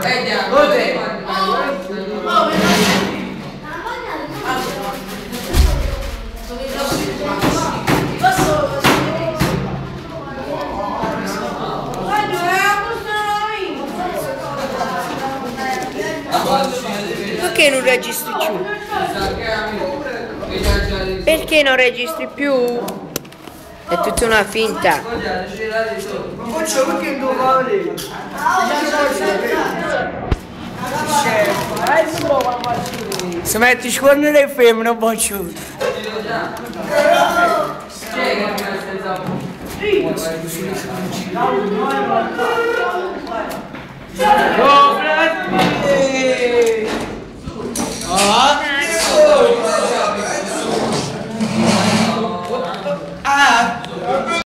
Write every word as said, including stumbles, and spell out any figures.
Perché non registri più? Perché non registri più? È tutta una finta. Non c'è un che devo fare. Se metti scorno le femmine non faccio. Oh,